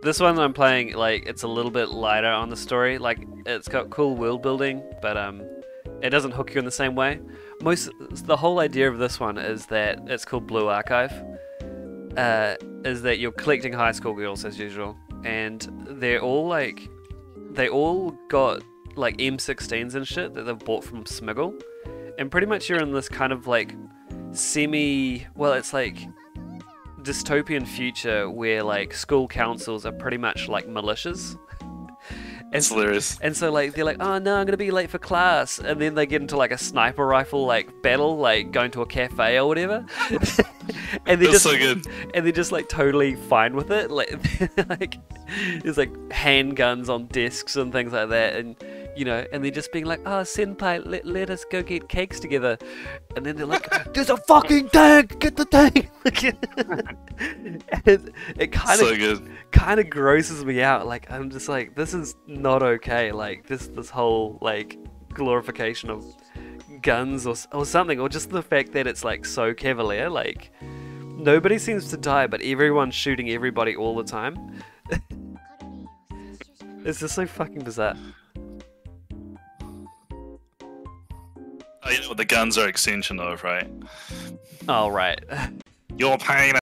This one I'm playing, like, it's a little bit lighter on the story. Like, it's got cool world building, but it doesn't hook you in the same way. The whole idea of this one is that it's called Blue Archive. Is that you're collecting high school girls as usual, and they all got like M16s and shit that they've bought from Smiggle, and pretty much you're in this kind of like it's like dystopian future where like school councils are pretty much like militias. It's hilarious. And so like they're like, oh no, I'm gonna be late for class, and then they get into like a sniper rifle like battle, like going to a cafe or whatever. And they're just so good. And they're just like totally fine with it. Like there's like handguns on desks and things like that, and you know, and they're just being like, oh senpai, let us go get cakes together. And then they're like, there's a fucking tank, get the tank. And it kind of grosses me out. Like I'm just like, this is not okay. Like this whole like glorification of guns or something, or just the fact that it's like so cavalier. Like nobody seems to die, but everyone's shooting everybody all the time. It's just so fucking bizarre. Oh, you know what the guns are extension of, right? Oh right. Your pain